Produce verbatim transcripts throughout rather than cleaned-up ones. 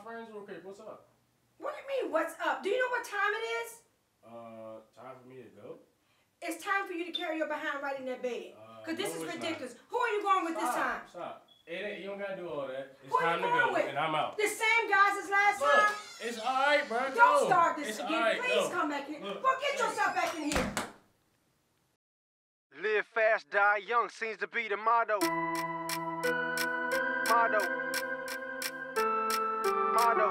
friends real quick. What's up? What do you mean, what's up? Do you know what time it is? Uh, time for me to go? It's time for you to carry your behind right in that bed. Because uh, this no, is ridiculous. Not. Who are you going with stop, this time? Stop. It ain't, you don't gotta do all that. It's Who time to go, with? and I'm out. The same guys as last Look, time? It's alright, bro. Don't go. start this it's again. Right, Please go. come back in. Look, Go get yourself back in here. Live fast, die young seems to be the motto. Motto. Motto.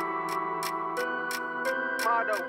Motto.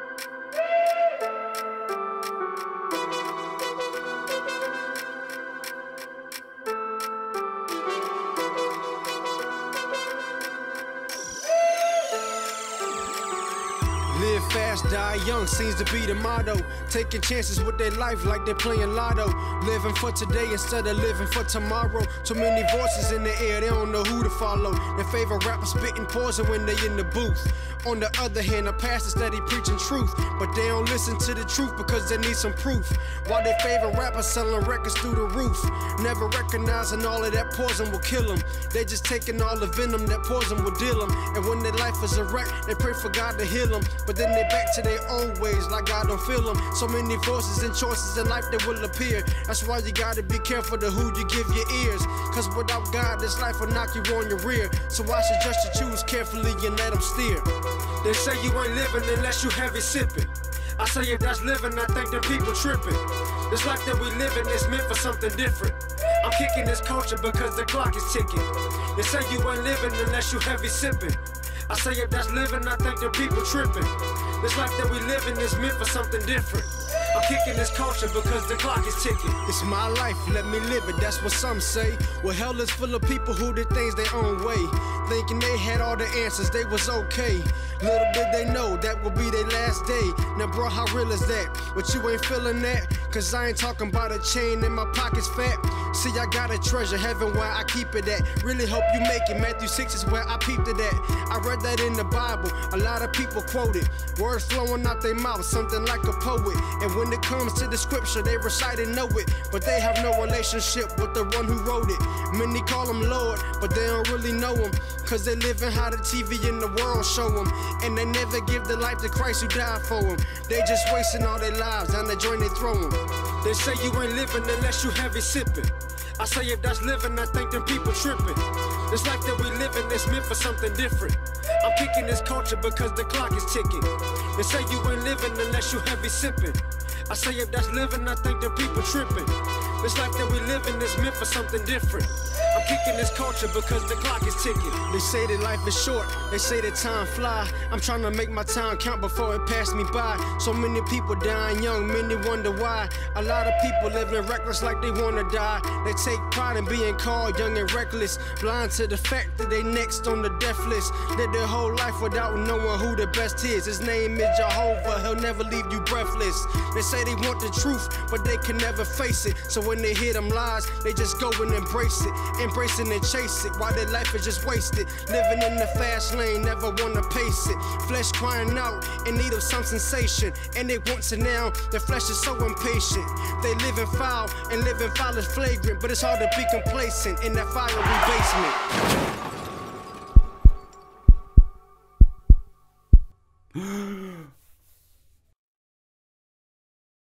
Live fast, die young seems to be the motto. Taking chances with their life like they're playing lotto. Living for today instead of living for tomorrow. Too many voices in the air, they don't know who to follow. Their favorite rapper spitting poison when they in the booth. On the other hand, a pastor steady preaching truth, but they don't listen to the truth because they need some proof. While their favorite rappers selling records through the roof, never recognizing all of that poison will kill them. They just taking all the venom that poison will deal them. And when their life is a wreck, they pray for God to heal them. But then they back to their own ways like God don't feel them. So many voices and choices in life that will appear. That's why you gotta be careful to who you give your ears. Cause without God, this life will knock you on your rear. So I suggest you choose carefully and let them steer. They say you ain't living unless you heavy sipping. I say if that's living, I think that people tripping. This life that we living is meant for something different. I'm kicking this culture because the clock is ticking. They say you ain't living unless you heavy sipping. I say if that's living, I think that people tripping. This life that we living is meant for something different. I'm kicking this culture because the clock is ticking. It's my life, let me live it, that's what some say. Well, hell is full of people who did things their own way, thinking they had all the answers, they was okay. Little did they know that would be their last day. Now bro, how real is that? But you ain't feeling that? Cause I ain't talking about a chain and my pockets fat. See, I got a treasure, heaven where I keep it at. Really hope you make it, Matthew six is where I peeped it at. I read that in the Bible, a lot of people quote it. Words flowing out their mouth, something like a poet. And when it comes to the scripture, they recite and know it, but they have no relationship with the one who wrote it. Many call him Lord, but they don't really know him, cause they living how the T V in the world show them. And they never give the life to Christ who died for them. They just wasting all their lives down the joint they throw them. They say you ain't living unless you heavy sipping. I say if that's living, I think them people tripping. This life that we living is meant for something different. I'm kicking this culture because the clock is ticking. They say you ain't living unless you heavy sipping. I say if that's living, I think that people tripping. This life that we living is meant for something different. I'm kicking this culture because the clock is ticking. They say that life is short, they say that time fly. I'm trying to make my time count before it passed me by. So many people dying young, many wonder why. A lot of people living reckless like they wanna die. They take pride in being called young and reckless, blind to the fact that they next on the death list. Live their whole life without knowing who the best is. His name is Jehovah, he'll never leave you breathless. They say they want the truth, but they can never face it. So when they hear them lies, they just go and embrace it. Embrace it and chase it, while their life is just wasted. Living in the fast lane, never wanna pace it. Flesh crying out in need of some sensation, and they want to now, their flesh is so impatient. They living foul, and living foul is flagrant, but it's hard to be complacent in that fiery basement.